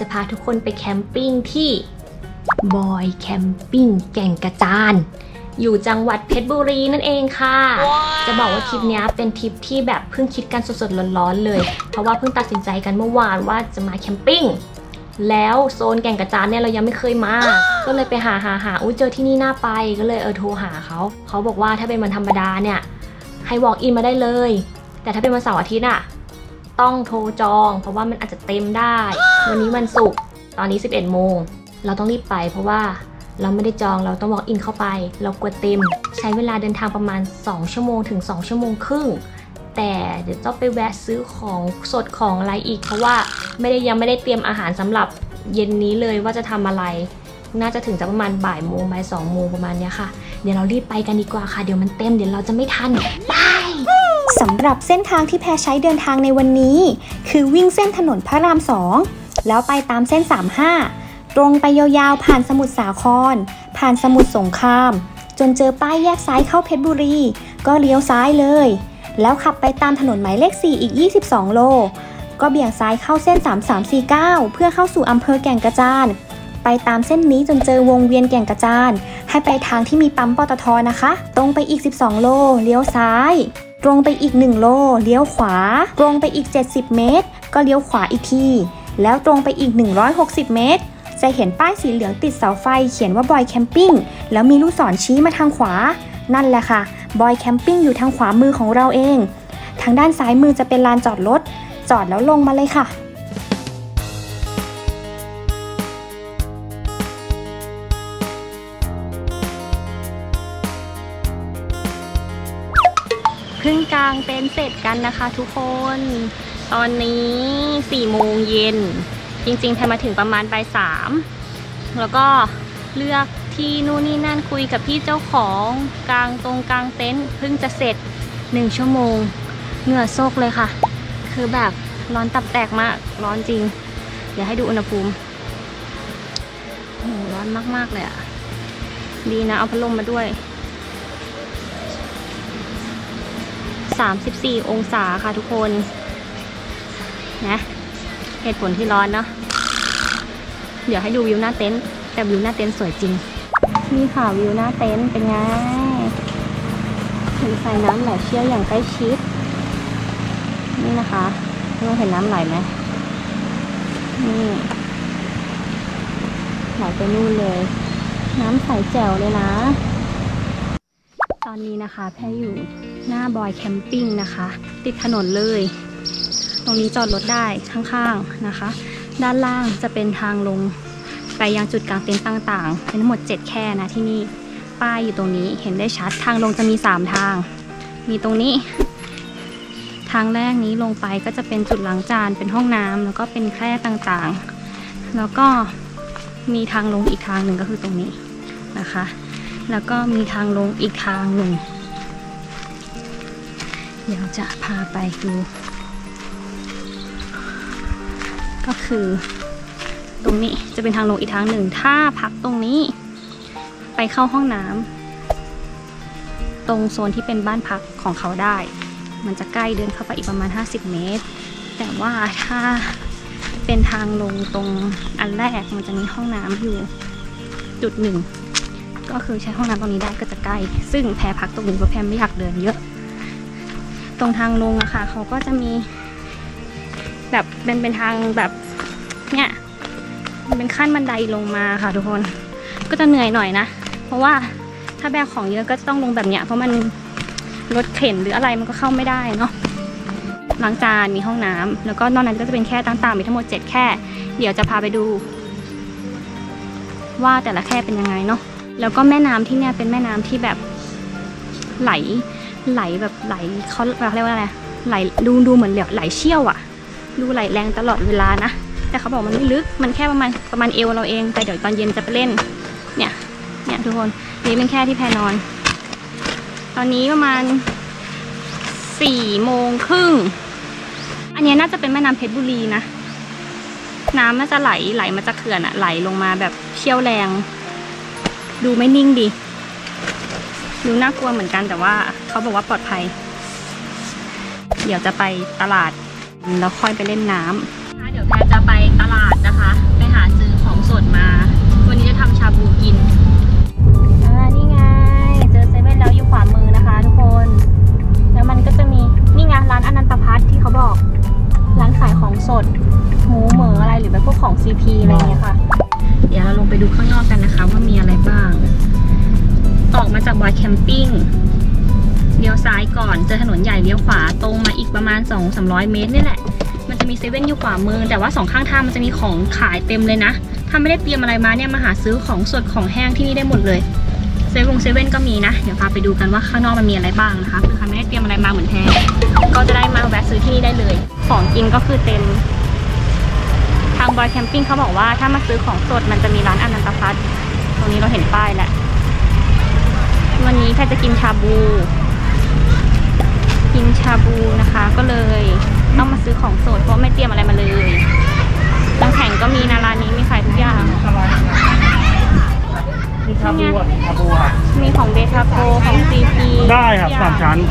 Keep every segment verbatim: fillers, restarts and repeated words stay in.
พาทุกคนไปแคมปิ้งที่บอยแคมปิ้งแก่งกระจานอยู่จังหวัดเพชรบุรีนั่นเองค่ะ wow. จะบอกว่าทริปนี้เป็นทริปที่แบบเพิ่งคิดกันสดๆร้อนๆเลยเพราะว่าเพิ่งตัดสินใจกันเมื่อวานว่าจะมาแคมปิ้งแล้วโซนแก่งกระจานเนี่ยเรายังไม่เคยมา ก็เลยไปหาหาหาอุ้ยเจอที่นี่น่าไปก็เลยเออโทรหาเขาเขาบอกว่าถ้าเป็นวันธรรมดาเนี่ยให้ walk in มาได้เลยแต่ถ้าเป็นวันเสาร์อาทิตย์อะต้องโทรจองเพราะว่ามันอาจจะเต็มได้วันนี้วันศุกร์ตอนนี้สิบเอ็ดโมงเราต้องรีบไปเพราะว่าเราไม่ได้จองเราต้อง walk in เข้าไปเรากลัวเต็มใช้เวลาเดินทางประมาณสองชั่วโมงถึงสองชั่วโมงครึ่งแต่เดี๋ยวต้องไปแวะซื้อของสดของอะไรอีกเพราะว่าไม่ได้ยังไม่ได้เตรียมอาหารสำหรับเย็นนี้เลยว่าจะทำอะไรน่าจะถึงจะประมาณบ่ายโมงบ่ายสองโมงประมาณนี้ค่ะเดี๋ยวเรารีบไปกันดีกว่าค่ะเดี๋ยวมันเต็มเดี๋ยวเราจะไม่ทันไปสำหรับเส้นทางที่แพรใช้เดินทางในวันนี้คือวิ่งเส้นถนนพระรามสองแล้วไปตามเส้นสามสิบห้าตรงไปยาวๆผ่านสมุทรสาครผ่านสมุทรสงครามจนเจอป้ายแยกซ้ายเข้าเพชรบุรีก็เลี้ยวซ้ายเลยแล้วขับไปตามถนนหมายเลขสี่อีกยี่สิบสองโลก็เบี่ยงซ้ายเข้าเส้นสามสามสี่เก้าเพื่อเข้าสู่อำเภอแก่งกระจานไปตามเส้นนี้จนเจอวงเวียนแก่งกระจานให้ไปทางที่มีปั๊มปตท.นะคะตรงไปอีกสิบสองโลเลี้ยวซ้ายตรงไปอีกหนึ่งโลเลี้ยวขวาตรงไปอีกเจ็ดสิบเมตรก็เลี้ยวขวาอีกทีแล้วตรงไปอีกหนึ่งร้อยหกสิบเมตรจะเห็นป้ายสีเหลืองติดเสาไฟเขียนว่าบอยแคมปิ้งแล้วมีลูกศรชี้มาทางขวานั่นแหละค่ะบอยแคมปิ้งอยู่ทางขวามือของเราเองทางด้านซ้ายมือจะเป็นลานจอดรถจอดแล้วลงมาเลยค่ะเพิ่งกางเต็นท์เสร็จกันนะคะทุกคนตอนนี้สี่โมงเย็นจริงๆแพรมาถึงประมาณบ่ายสามแล้วก็เลือกที่นู่นนี่นั่นคุยกับพี่เจ้าของกางตรงกางเต็นท์เพิ่งจะเสร็จหนึ่งชั่วโมงเหงื่อโซกเลยค่ะคือแบบร้อนตับแตกมากร้อนจริงเดี๋ยวให้ดูอุณหภูมิโอ้ร้อนมากๆเลยอ่ะดีนะเอาพัดลมมาด้วยสามสิบสี่องศาค่ะทุกคนนะเหตุผลที่ร้อนเนาะเดี๋ยวให้ดูวิวหน้าเต็นท์แต่วิวหน้าเต็นท์สวยจริงนี่ค่ะวิวหน้าเต็นท์เป็นไงเห็นสายน้ำไหลเชี่ยวอย่างใกล้ชิดนี่นะคะเราเห็นน้ำไหลไหมนี่ไหลไปนู่นเลยน้ำใสแจ๋วเลยนะตอนนี้นะคะแพรอยู่หน้าบอยแคมปิ้งนะคะติดถนนเลยตรงนี้จอดรถได้ข้างๆนะคะด้านล่างจะเป็นทางลงไปยังจุดกางเต็นท์ต่างๆเป็นทั้งหมดเจ็ดแค่นะที่นี่ป้ายอยู่ตรงนี้เห็นได้ชัดทางลงจะมีสามทางมีตรงนี้ทางแรกนี้ลงไปก็จะเป็นจุดล้างจานเป็นห้องน้ำแล้วก็เป็นแคร่ต่างๆแล้วก็มีทางลงอีกทางหนึ่งก็คือตรงนี้นะคะแล้วก็มีทางลงอีกทางหนึ่งเดี๋ยวจะพาไปดูก็คือตรงนี้จะเป็นทางลงอีกทางหนึ่งถ้าพักตรงนี้ไปเข้าห้องน้ำตรงโซนที่เป็นบ้านพักของเขาได้มันจะใกล้เดินเข้าไปอีกประมาณห้าสิบเมตรแต่ว่าถ้าเป็นทางลงตรงอันแรกมันจะมีห้องน้ำอยู่จุดหนึ่งก็คือใช้ห้องน้ำตรงนี้ได้ก็จะใกล้ซึ่งแพรพักตรงนี้เพราะแพรไม่อยากเดินเยอะตรงทางลงอะค่ะเขาก็จะมีแบบเป็นเป็นทางแบบเนี่ยเป็นขั้นบันไดลงมาค่ะทุกคนก็จะเหนื่อยหน่อยนะเพราะว่าถ้าแบกของเยอะก็จะต้องลงแบบเนี้ยเพราะมันรถเข็นหรืออะไรมันก็เข้าไม่ได้เนาะล้างจานมีห้องน้ำแล้วก็นอกนั้นก็จะเป็นแค่ต่างๆมีทั้งหมดเจ็ดแค่เดี๋ยวจะพาไปดูว่าแต่ละแค่เป็นยังไงเนาะแล้วก็แม่น้ำที่เนี่ยเป็นแม่น้ำที่แบบไหลไหลแบบไหลเขาเรียกว่าอะไรไหลดูดูเหมือนไหลเชี่ยวอะดูไหลแรงตลอดเวลานะแต่เขาบอกมันไม่ลึกมันแค่ประมาณประมาณเอวเราเองแต่เดี๋ยวตอนเย็นจะไปเล่นเนี่ยเนี่ยทุกคนนี่เป็นแค่ที่แพรนอนตอนนี้ประมาณสี่โมงครึ่งอันนี้น่าจะเป็นแม่น้ำเพชรบุรีนะน้ำน่าจะไหลไหลมาจากเขื่อนอะไหลลงมาแบบเชี่ยวแรงดูไม่นิ่งดีดูน่ากลัวเหมือนกันแต่ว่าเขาบอกว่าปลอดภัยเดี๋ยวจะไปตลาดแล้วค่อยไปเล่นน้ำเดี๋ยวแพรจะไปตลาดนะคะไปจากบอยแคมปิ้งเลี้ยวซ้ายก่อนเจอถนนใหญ่เลี้ยวขวาตรงมาอีกประมาณ สองถึงสามร้อย เมตรนี่แหละมันจะมีเซเว่นอยู่ขวามือแต่ว่าสองข้างทางมันจะมีของขายเต็มเลยนะถ้าไม่ได้เตรียมอะไรมาเนี่ยมาหาซื้อของสดของแห้งที่นี่ได้หมดเลยเซเว่นเซเว่นก็มีนะเดี๋ยวพาไปดูกันว่าข้างนอกมันมีอะไรบ้างนะคะคือใครไม่ได้เตรียมอะไรมาเหมือนแท้ก็จะได้มาแวะซื้อที่นี่ได้เลยของกินก็คือเต็มทางบอยแคมปิ้งเขาบอกว่าถ้ามาซื้อของสดมันจะมีร้านอนันตพัฒน์ตรงนี้เราเห็นป้ายแหละวันนี้แพทจะกินชาบูกินชาบูนะคะก็เลยต้องมาซื้อของสดเพราะไม่เตรียมอะไรมาเลยน้ำแข็งก็มีนะร้านนี้มีขายทุกอย่างมีชาบูอ่ะมีชาบูอ่ะมีของเบทาโกของซีพีได้ครับสามชั้น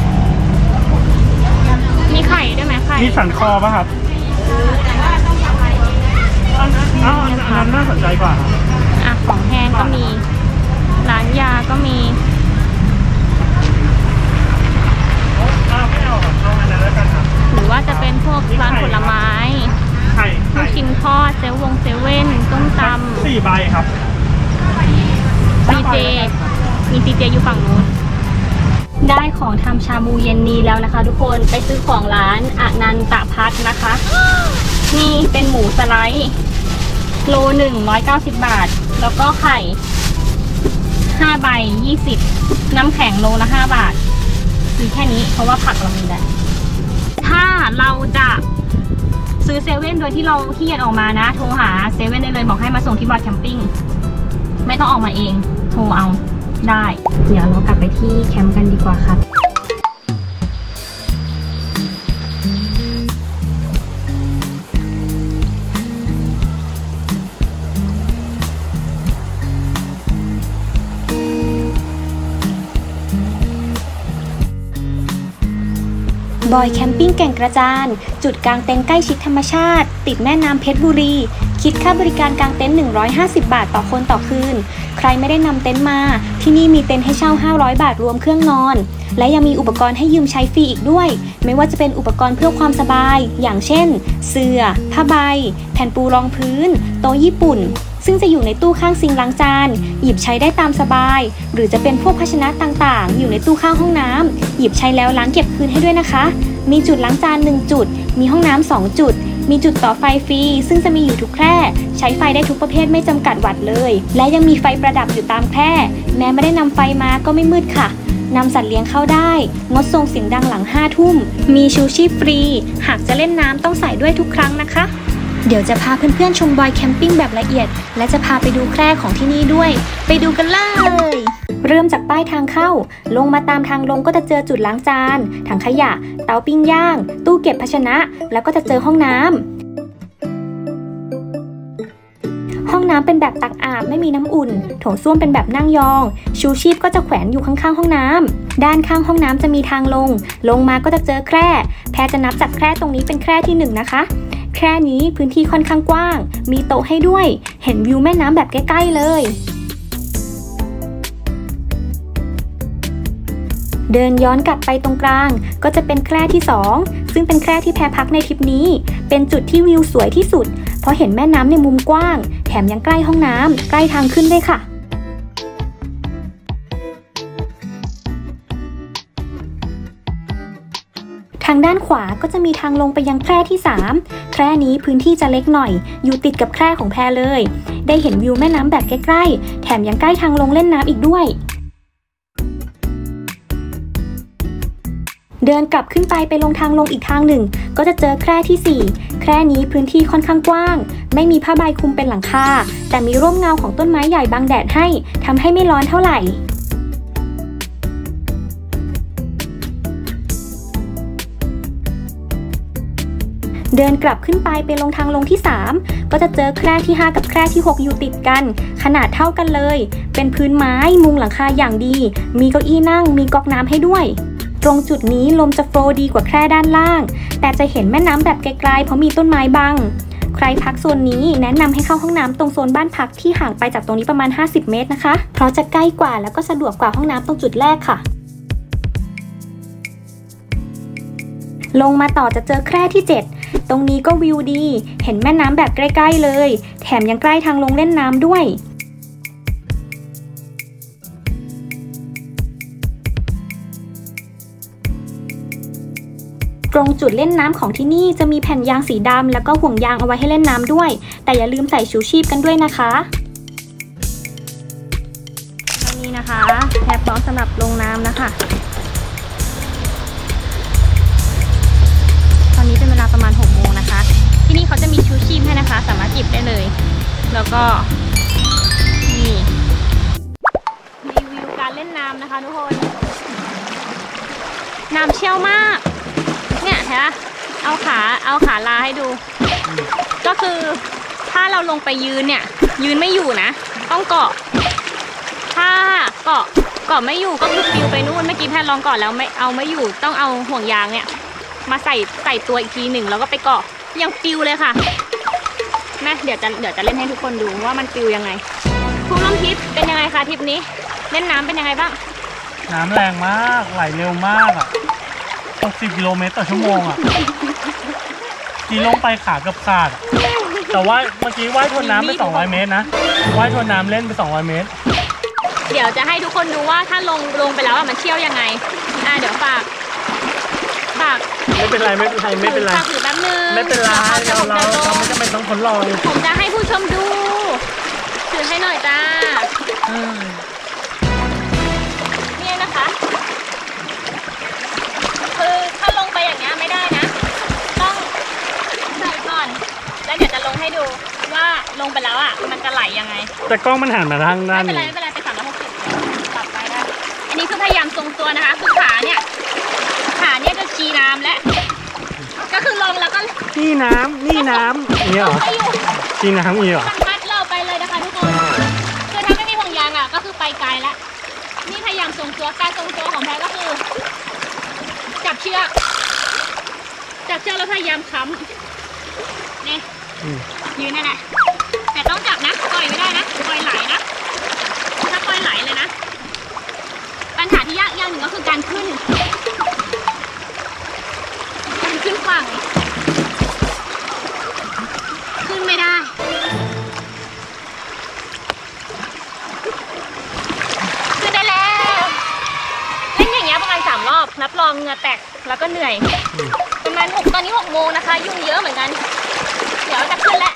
มีไข่ด้วยไหมไข่มีสันคอป่ะครับอ้าวอันนั้นน่าสนใจกว่าอ่ะของแห้งก็มีร้านยาก็มีหรือว่าจะเป็นพวกร้านผลไม้ลูกชิ้นทอดเซเว่นเซเว่นต้มตำสี่ใบครับซีเจมีซีเจอยู่ฝั่งนู้นได้ของทำชาบูเย็นนี้แล้วนะคะทุกคนไปซื้อของร้านอนันตพัฒน์นะคะนี่เป็นหมูสไลด์โลหนึ่งร้อยเก้าสิบบาทแล้วก็ไข่ห้าใบยี่สิบน้ำแข็งโลละห้าบาทซื้อแค่นี้เพราะว่าผักเรามีแล้วถ้าเราจะซื้อเซเว่นโดยที่เราขี้เกียจออกมานะโทรหาเซเว่นได้เลยบอกให้มาส่งที่บอยแคมปิ้งไม่ต้องออกมาเองโทรเอาได้เดี๋ยวเรากลับไปที่แคมป์กันดีกว่าครับบอยแคมปิ้งแก่งกระจานจุดกางเต็นท์ใกล้ชิดธรรมชาติติดแม่น้ำเพชรบุรีคิดค่าบริการกางเต็นท์หนึ่งร้อยห้าสิบบาทต่อคนต่อคืนใครไม่ได้นำเต็นท์มาที่นี่มีเต็นท์ให้เช่าห้าร้อยบาทรวมเครื่องนอนและยังมีอุปกรณ์ให้ยืมใช้ฟรีอีกด้วยไม่ว่าจะเป็นอุปกรณ์เพื่อความสบายอย่างเช่นเสื่อผ้าใบแผ่นปูรองพื้นโต๊ะญี่ปุ่นซึ่งจะอยู่ในตู้ข้างซิงค์ล้างจานหยิบใช้ได้ตามสบายหรือจะเป็นพวกภาชนะต่างๆอยู่ในตู้ข้างห้องน้ำหยิบใช้แล้วล้างเก็บคืนให้ด้วยนะคะมีจุดล้างจานหนึ่งจุดมีห้องน้ำสองจุดมีจุดต่อไฟฟรีซึ่งจะมีอยู่ทุกแคร่ใช้ไฟได้ทุกประเภทไม่จำกัดวัตต์เลยและยังมีไฟประดับอยู่ตามแคร่แม้ไม่ได้นำไฟมาก็ไม่มืดค่ะนำสัตว์เลี้ยงเข้าได้งดส่งเสียงดังหลังห้าทุ่มมีชูชีพฟรีหากจะเล่นน้ำต้องใส่ด้วยทุกครั้งนะคะเดี๋ยวจะพาเพื่อนๆชมบอยแคมปิ้งแบบละเอียดและจะพาไปดูแคร่ของที่นี่ด้วยไปดูกันเลยเริ่มจากป้ายทางเข้าลงมาตามทางลงก็จะเจอจุดล้างจานถังขยะเตาปิ้งย่างตู้เก็บภาชนะแล้วก็จะเจอห้องน้ำห้องน้ำเป็นแบบตักอาบไม่มีน้ำอุ่นโถส้วมเป็นแบบนั่งยองชูชีพก็จะแขวนอยู่ข้างๆห้องน้ำด้านข้างห้องน้ำจะมีทางลงลงมาก็จะเจอแคร่แพรจะนับจากแคร่ตรงนี้เป็นแคร่ที่หนึ่งนะคะแคร่นี้พื้นที่ค่อนข้างกว้างมีโต๊ะให้ด้วยเห็นวิวแม่น้ำแบบใกล้ๆเลยเดินย้อนกลับไปตรงกลางก็จะเป็นแคร่ที่สองซึ่งเป็นแคร่ที่แพรพักในทริปนี้เป็นจุดที่วิวสวยที่สุดเพราะเห็นแม่น้ำในมุมกว้างแถมยังใกล้ห้องน้ำใกล้ทางขึ้นด้วยค่ะทางด้านขวาก็จะมีทางลงไปยังแคร่ที่สามแคร่นี้พื้นที่จะเล็กหน่อยอยู่ติดกับแคร่ของแพรเลยได้เห็นวิวแม่น้ำแบบใกล้ๆแถมยังใกล้ทางลงเล่นน้ำอีกด้วยเดินกลับขึ้นไปไปลงทางลงอีกทางหนึ่งก็จะเจอแคร่ที่สี่แคร่นี้พื้นที่ค่อนข้างกว้างไม่มีผ้าใบคลุมเป็นหลังคาแต่มีร่มเงาของต้นไม้ใหญ่บังแดดให้ทำให้ไม่ร้อนเท่าไหร่เดินกลับขึ้นไปไปลงทางลงที่สามก็จะเจอแคร่ที่ห้ากับแคร่ที่หกอยู่ติดกันขนาดเท่ากันเลยเป็นพื้นไม้มุงหลังคาอย่างดีมีเก้าอี้นั่งมีก๊อกน้ำให้ด้วยตรงจุดนี้ลมจะโฟลว์ดีกว่าแคร่ด้านล่างแต่จะเห็นแม่น้ำแบบไกลๆเพราะมีต้นไม้บังใครพักโซนนี้แนะนำให้เข้าห้องน้ำตรงโซนบ้านพักที่ห่างไปจากตรงนี้ประมาณห้าสิบเมตรนะคะเพราะจะใกล้กว่าแล้วก็สะดวกกว่าห้องน้ำตรงจุดแรกค่ะลงมาต่อจะเจอแคร่ที่เจ็ดตรงนี้ก็วิวดีเห็นแม่น้ำแบบใกล้ๆเลยแถมยังใกล้ทางลงเล่นน้ำด้วยตรงจุดเล่นน้ำของที่นี่จะมีแผ่นยางสีดำแล้วก็ห่วงยางเอาไว้ให้เล่นน้ำด้วยแต่อย่าลืมใส่ชูชีพกันด้วยนะคะตอนนี้นะคะแพรพร้อมสำหรับลงน้ำนะคะตอนนี้เป็นเวลาประมาณหกโมงนะคะที่นี่เขาจะมีชูชีพให้นะคะสามารถหยิบได้เลยแล้วก็นี่รีวิวการเล่นน้ำนะคะทุกคนน้ำเชี่ยวมากเนี่ยเห็นไหมเอาขาเอาขาลาให้ดูก็คือถ้าเราลงไปยืนเนี่ยยืนไม่อยู่นะต้องเกาะถ้าเกาะเกาะไม่อยู่ก็คือปิวไปนู่นเมื่อกี้แพทย์ลองเกาะแล้วไม่เอาไม่อยู่ต้องเอาห่วงยางเนี่ยมาใส่ใส่ตัวอีกทีหนึ่งแล้วก็ไปเกาะยังปิวเลยค่ะแม่เดี๋ยวจะเดี๋ยวจะเล่นให้ทุกคนดูว่ามันปิวยังไงผู้ร่วมทริปเป็นยังไงคะทริปนี้เล่นน้ำเป็นยังไงบ้างน้ำแรงมากไหลเร็วมากอ่ะหกสิบกิโลเมตรต่อชั่วโมงอ่ะกีลงไปขาเกือบขาดแต่ว่าเมื่อกี้ว่ายทวนน้ำไปสองร้อยเมตรนะว่ายทวนน้ำเล่นไปสองร้อยเมตรเดี๋ยวจะให้ทุกคนดูว่าถ้าลงลงไปแล้วมันเชี่ยวยังไงอ่ะเดี๋ยวฝากฝากไม่เป็นไรไม่เป็นไรไม่เป็นไรฝากถือแป๊บนึงไม่เป็นไรเราเราเราไม่จำเป็นต้องทดลองผมจะให้ผู้ชมดูถือให้หน่อยจ้านี่นะคะคือถ้าลงไปอย่างเงี้ยไม่ได้นะต้องใส่ก่อนแล้วเดี๋ยวจะลงให้ดูว่าลงไปแล้วอ่ะมันจะไหลยังไงแต่กล้องมันหันมาทางด้านไม่เป็นไรไม่เป็นไรไปสามร้อยหกสิบปรับไปได้อันนี้คือพยายามทรงตัวนะคะคือขาเนี่ยขาเนี่ยจะชี้น้ำและก็คือลงแล้วก็นี่น้ำนี่น้ำเนี่ยเหรอชี้น้ำนี่เหรอพัดเราไปเลยนะคะทุกคนคือถ้าไม่มีห่วงยางอ่ะก็คือไปไกลแล้วนี่พยายามทรงตัวการทรงตัวของแพรก็คือจับเชือกจับเชือกแล้วพยายามค้ำนี่ยืนนั่นแหละแต่ต้องจับนะปล่อยไม่ได้นะปล่อยไหลนะถ้าปล่อยไหลเลยนะปัญหาที่ยากอย่างหนึ่งก็คือการขึ้นการขึ้นฝั่งขึ้นไม่ได้ขึ้นได้แล้วเล่นอย่างเงี้ยประมาณสามรอบนับรองเหงื่อแตกแล้วก็เหนื่อยประมาณหกตอนนี้หกโมงนะคะยุ่งเยอะเหมือนกันเดี๋ยวจะขึ้นแล้ว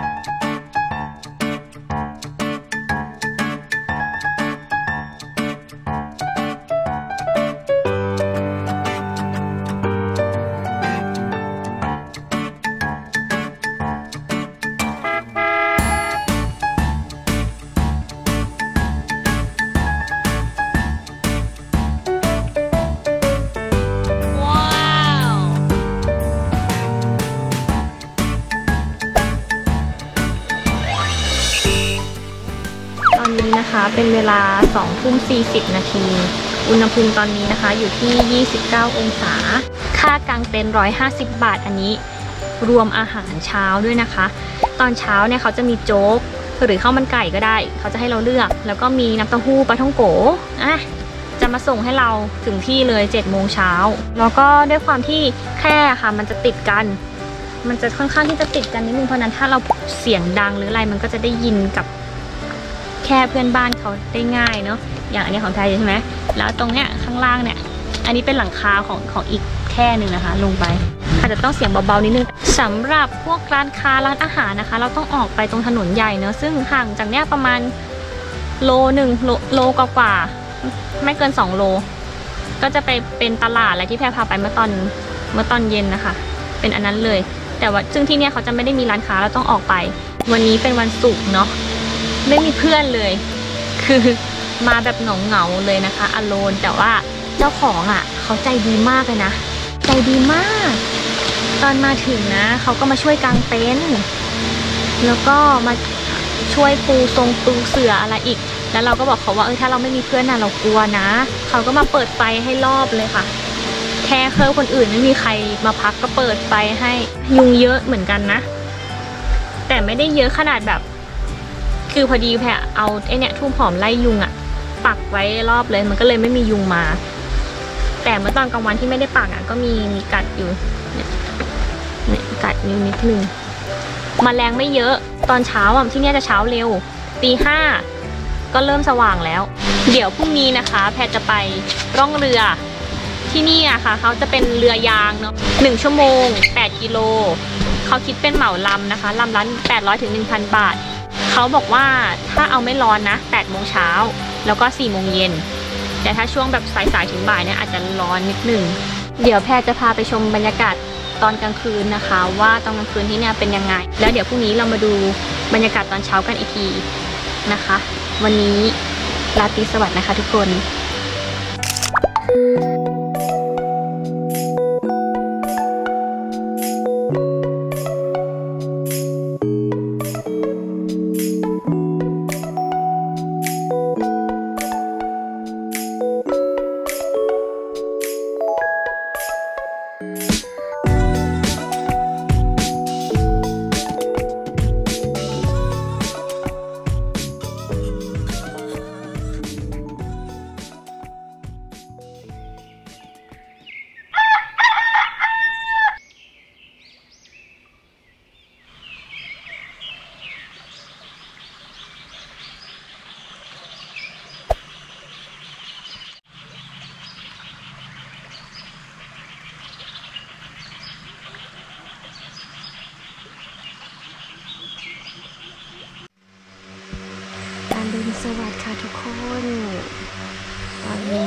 นะคะเป็นเวลาสองทุ่มสี่สิบนาทีอุณหภูมิตอนนี้นะคะอยู่ที่ยี่สิบเก้าองศาค่ากางเต็นท์หนึ่งร้อยห้าสิบบาทอันนี้รวมอาหารเช้าด้วยนะคะตอนเช้าเนี่ยเขาจะมีโจ๊กหรือข้าวมันไก่ก็ได้เขาจะให้เราเลือกแล้วก็มีน้ำเต้าหู้ปลาท่องโกอ่ะจะมาส่งให้เราถึงที่เลยเจ็ดโมงเช้าแล้วก็ด้วยความที่แค่ค่ะมันจะติดกันมันจะค่อนข้างที่จะติดกันนิดนึงเพราะนั้นถ้าเราเสียงดังหรืออะไรมันก็จะได้ยินกับแค่เพื่อนบ้านเขาได้ง่ายเนาะอย่างอันนี้ของไทยใช่ไหมแล้วตรงเนี้ยข้างล่างเนี่ยอันนี้เป็นหลังคาของของอีกแค่หนึ่งนะคะลงไปอาจจะต้องเสียงเบาๆนิดนึงสำหรับพวกร้านค้าร้านอาหารนะคะเราต้องออกไปตรงถนนใหญ่เนาะซึ่งห่างจากเนี้ยประมาณโลหนึ่งโลโลกว่าไม่เกินสองโลก็จะไปเป็นตลาดอะไรที่แพรพาไปเมื่อตอนเมื่อตอนเย็นนะคะเป็นอันนั้นเลยแต่ว่าซึ่งที่เนี้ยเขาจะไม่ได้มีร้านค้าเราต้องออกไปวันนี้เป็นวันศุกร์เนาะไม่มีเพื่อนเลยคือมาแบบเหงาเหงาเลยนะคะอโลนแต่ว่าเจ้าของอ่ะเขาใจดีมากเลยนะใจดีมากตอนมาถึงนะเขาก็มาช่วยกางเต็นท์แล้วก็มาช่วยปูทรงปูเสื่ออะไรอีกแล้วเราก็บอกเขาว่าเออถ้าเราไม่มีเพื่อนนะเรากลัวนะเขาก็มาเปิดไฟให้รอบเลยค่ะแค่เคยคนอื่นไม่มีใครมาพักก็เปิดไฟให้ยุงเยอะเหมือนกันนะแต่ไม่ได้เยอะขนาดแบบคือพอดีแพรเอาไอเนี่ยทุ่มหอมไล่ยุงอะปักไว้รอบเลยมันก็เลยไม่มียุงมาแต่เมื่อตอนกลางวันที่ไม่ได้ปักอะก็มีมีกัดอยู่เนี่ยกัดอยู่นิดนึงแมลงไม่เยอะตอนเช้าอ่ะที่นี่จะเช้าเร็วตีห้าก็เริ่มสว่างแล้วเดี๋ยวพรุ่งนี้นะคะแพรจะไปร่องเรือที่นี่อะค่ะเขาจะเป็นเรือยางเนาะหนึ่งชั่วโมงแปดกิโลเขาคิดเป็นเหมาลำนะคะลำละแปดร้อยถึงหนึ่งพันบาทเขาบอกว่าถ้าเอาไม่ร้อนนะแปดโมงเช้าแล้วก็สี่โมงเย็นแต่ถ้าช่วงแบบสายๆถึงบ่ายเนี่ยอาจจะร้อนนิดนึงเดี๋ยวแพรจะพาไปชมบรรยากาศตอนกลางคืนนะคะว่าตอนกลางคืนที่เนี่ยเป็นยังไงแล้วเดี๋ยวพรุ่งนี้เรามาดูบรรยากาศตอนเช้ากันอีกทีนะคะวันนี้ราตรีสวัสดิ์นะคะทุกคนอรุณสวัสดิ์ค่ะทุกคนตอนนี้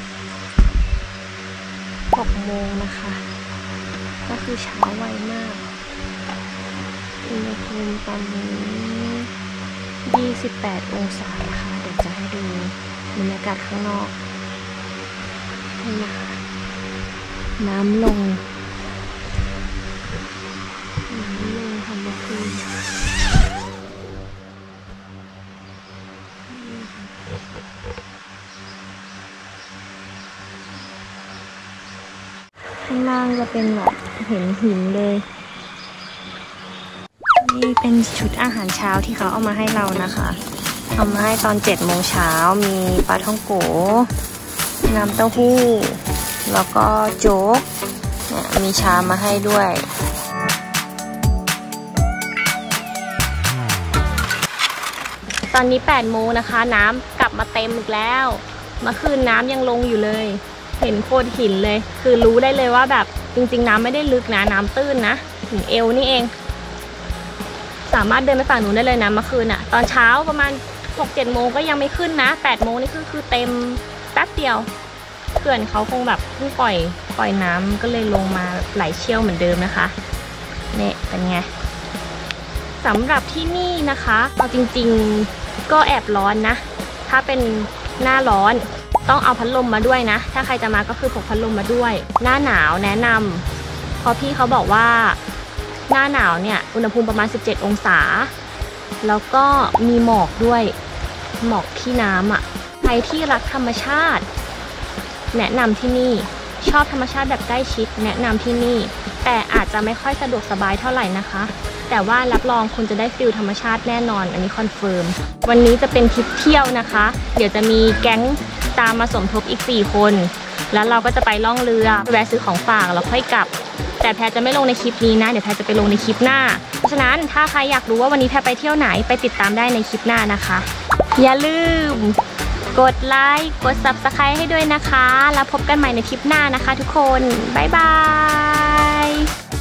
หกโมงนะคะก็คือเช้าไวมากอุณหภูมิตอนนี้ยี่สิบแปดองศานะคะเดี๋ยวจะให้ดูบรรยากาศข้างนอกนี่นะคะน้ำลงน้ำลงทำเมื่อคืนข้างล่างจะเป็นแบบเห็นหินเลยนี่เป็นชุดอาหารเช้าที่เขาเอามาให้เรานะคะเอามาให้ตอนเจ็ดโมงเช้ามีปลาท่องโกน้ำเต้าหู้แล้วก็โจ๊กมีชามาให้ด้วยตอนนี้แปดโมงนะคะน้ำกลับมาเต็มอีกแล้วเมื่อคืนน้ำยังลงอยู่เลยเห็นโขดหินเลยคือรู้ได้เลยว่าแบบจริงๆน้ำไม่ได้ลึกนะน้ำตื้นนะถึงเอวนี่เองสามารถเดินไปฝั่งนู้นได้เลยนะเมื่อคืนอะตอนเช้าประมาณ หกเจ็ดโมงก็ยังไม่ขึ้นนะแปดโมงนี่คือคือเต็มแป๊บเดียวเขื่อนเขาคงแบบเพิ่งปล่อยปล่อยน้ำก็เลยลงมาไหลเชี่ยวเหมือนเดิมนะคะเนี่ยเป็นไงสำหรับที่นี่นะคะเอาจริงๆก็แอบร้อนนะถ้าเป็นหน้าร้อนต้องเอาพัดลมมาด้วยนะถ้าใครจะมาก็คือพกพัดลมมาด้วยหน้าหนาวแนะนำเพราะพี่เขาบอกว่าหน้าหนาวเนี่ยอุณหภูมิประมาณสิบเจ็ดองศาแล้วก็มีหมอกด้วยหมอกที่น้ำอ่ะใครที่รักธรรมชาติแนะนำที่นี่ชอบธรรมชาติแบบใกล้ชิดแนะนำที่นี่แต่อาจจะไม่ค่อยสะดวกสบายเท่าไหร่นะคะแต่ว่ารับรองคุณจะได้ฟิลธรรมชาติแน่นอนอันนี้คอนเฟิร์มวันนี้จะเป็นทริปเที่ยวนะคะเดี๋ยวจะมีแก๊งตามมาสมทบอีกสี่คนแล้วเราก็จะไปล่องเรือแวะซื้อของฝากแล้วค่อยกลับแต่แพรจะไม่ลงในคลิปนี้นะเดี๋ยวแพรจะไปลงในคลิปหน้าเพราะฉะนั้นถ้าใครอยากรู้ว่าวันนี้แพรไปเที่ยวไหนไปติดตามได้ในคลิปหน้านะคะอย่าลืมกดไลค์กด ซับสไครบ์ ให้ด้วยนะคะแล้วพบกันใหม่ในคลิปหน้านะคะทุกคนบ๊ายบาย